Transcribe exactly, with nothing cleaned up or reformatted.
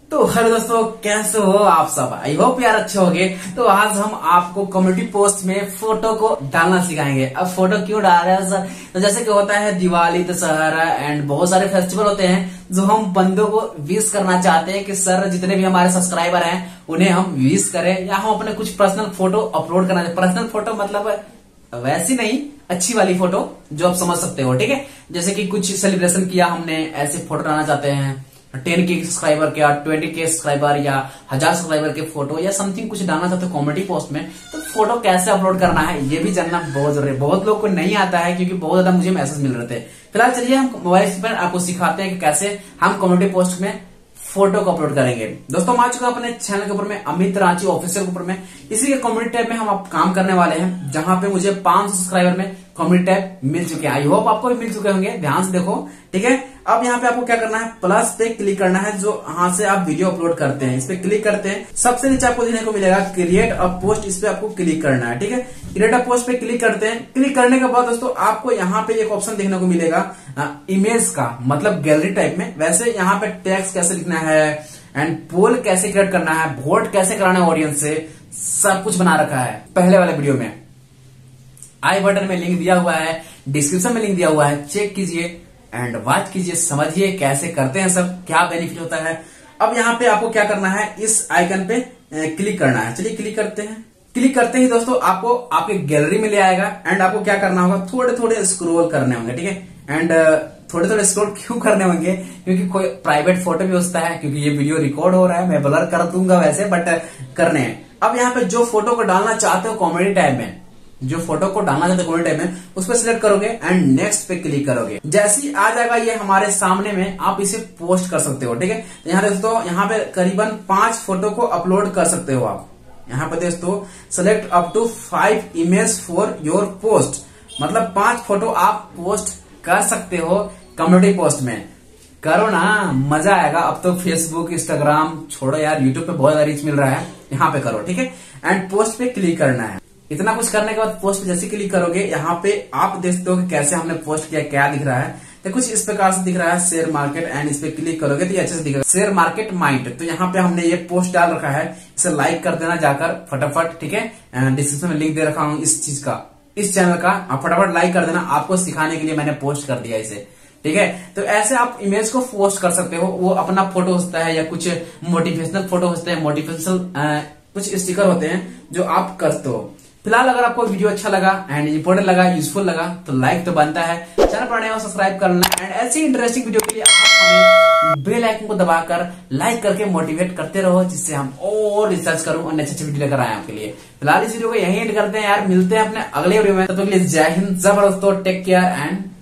तो हेलो दोस्तों, कैसे हो आप सब। आई होप यार अच्छे होंगे। तो आज हम आपको कम्युनिटी पोस्ट में फोटो को डालना सिखाएंगे। अब फोटो क्यों डाल रहे हैं सर, तो जैसे कि होता है दिवाली, दशहरा एंड बहुत सारे फेस्टिवल होते हैं जो हम बंदों को विश करना चाहते हैं कि सर जितने भी हमारे सब्सक्राइबर हैं उन्हें हम विश करें, या हम अपने कुछ पर्सनल फोटो अपलोड करना चाहते। पर्सनल फोटो मतलब वैसी नहीं, अच्छी वाली फोटो जो आप समझ सकते हो, ठीक है। जैसे कि कुछ सेलिब्रेशन किया हमने, ऐसे फोटो डालना चाहते हैं, टेन के सब्सक्राइबर के, ट्वेंटी के सब्सक्राइबर या हजार सब्सक्राइबर के फोटो या समथिंग कुछ डालना चाहते हो कॉमेडी पोस्ट में, तो फोटो कैसे अपलोड करना है ये भी जानना बहुत जरूरी है। बहुत लोग को नहीं आता है क्योंकि बहुत ज्यादा मुझे मैसेज मिल रहे थे। फिलहाल चलिए हम मोबाइल पर आपको सिखाते हैं कि कैसे हम कॉमेडी पोस्ट में फोटो को अपलोड करेंगे। दोस्तों हम आ चुका अपने चैनल के ऊपर में, अमित रांची ऑफिशियल के ऊपर में। इसी के कम्युनिटी टैब में हम आप काम करने वाले हैं, जहां पे मुझे पांच सौ सब्सक्राइबर में कम्युनिटी टैब मिल चुके हैं। आई होप आपको भी मिल चुके होंगे, ध्यान से देखो, ठीक है। अब यहाँ पे आपको क्या करना है, प्लस पे क्लिक करना है, जो यहाँ से आप वीडियो अपलोड करते हैं इस पे क्लिक करते हैं। सबसे नीचे आपको देखने को मिलेगा क्रिएट अ पोस्ट, इस पे आपको क्लिक करना है, ठीक है। क्रिएट अ पोस्ट पे क्लिक करते हैं। क्लिक करने के बाद दोस्तों आपको यहाँ पे एक ऑप्शन देखने को मिलेगा इमेज का, मतलब गैलरी टाइप में। वैसे यहाँ पे टेक्स्ट कैसे लिखना है एंड पोल कैसे क्रिएट करना है, वोट कैसे कराना है ऑडियंस से, सब कुछ बना रखा है पहले वाले वीडियो में। आई बटन में लिंक दिया हुआ है, डिस्क्रिप्शन में लिंक दिया हुआ है, चेक कीजिए एंड वॉच कीजिए, समझिए कैसे करते हैं सब, क्या बेनिफिट होता है। अब यहाँ पे आपको क्या करना है, इस आइकन पे क्लिक करना है। चलिए क्लिक करते हैं। क्लिक करते ही दोस्तों आपको आपके गैलरी में ले आएगा एंड आपको क्या करना होगा, थोड़े थोड़े स्क्रॉल करने होंगे, ठीक है। एंड थोड़े थोड़े स्क्रॉल क्यों करने होंगे, क्योंकि कोई प्राइवेट फोटो भी होता है, क्योंकि ये वीडियो रिकॉर्ड हो रहा है, मैं ब्लर कर दूंगा वैसे, बट करने हैं। अब यहाँ पे जो फोटो को डालना चाहते हो कॉमेडी टाइप में, जो फोटो को डालना चाहते हो कॉमेडी टाइप में, उस पर सिलेक्ट करोगे एंड नेक्स्ट पे क्लिक करोगे। जैसे ही आ जाएगा ये हमारे सामने में, आप इसे पोस्ट कर सकते हो, ठीक है। तो यहाँ दोस्तों यहाँ पे करीबन पांच फोटो को अपलोड कर सकते हो आप। यहाँ पे दोस्तों select up to five image for your post, मतलब पांच फोटो आप पोस्ट कर सकते हो कम्युनिटी पोस्ट में। करो ना, मजा आएगा। अब तो फेसबुक, इंस्टाग्राम छोड़ो यार, यूट्यूब पे बहुत रीच मिल रहा है, यहाँ पे करो, ठीक है। एंड पोस्ट पे क्लिक करना है। इतना कुछ करने के बाद पोस्ट पे जैसे क्लिक करोगे, यहाँ पे आप देखते हो कि कैसे हमने पोस्ट किया, क्या दिख रहा है। तो कुछ इस प्रकार से दिख रहा है, शेयर मार्केट, एंड इस पे क्लिक करोगे तो ये अच्छे से दिख रहा है, शेयर मार्केट माइंड। तो यहाँ पे हमने ये पोस्ट डाल रखा है, इसे लाइक कर देना जाकर फटाफट, ठीक है। डिस्क्रिप्शन में लिंक दे रखा हूँ इस चीज का, इस चैनल का, आप फटाफट लाइक कर देना। आपको सिखाने के लिए मैंने पोस्ट कर दिया इसे, ठीक है। तो ऐसे आप इमेज को पोस्ट कर सकते हो। वो अपना फोटो होता है या कुछ मोटिवेशनल फोटो होते हैं, मोटिवेशनल कुछ स्टिकर होते हैं जो आप करते हो। फिलहाल अगर आपको वीडियो अच्छा लगा एंड इंपॉर्टेंट लगा, यूजफुल लगा, तो लाइक तो बनता है, चैनल पर नए हो सब्सक्राइब कर लेना। एंड ऐसी इंटरेस्टिंग वीडियो के लिए आप हमें बेल आइकन को दबाकर लाइक करके मोटिवेट करते रहो, जिससे हम और रिसर्च करूं और अच्छे अच्छे वीडियो लेकर आए आपके लिए। फिलहाल इस वीडियो को यहीं एंड करते हैं यार, मिलते हैं अपने अगले वीडियो में। तो जय हिंद, जबरदस्त, टेक केयर एंड